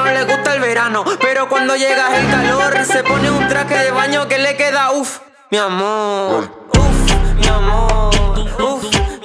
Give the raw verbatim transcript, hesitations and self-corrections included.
no le gusta el verano, pero cuando llega el calor se pone un traje de baño que le queda uff, mi amor, uff, mi amor, uff.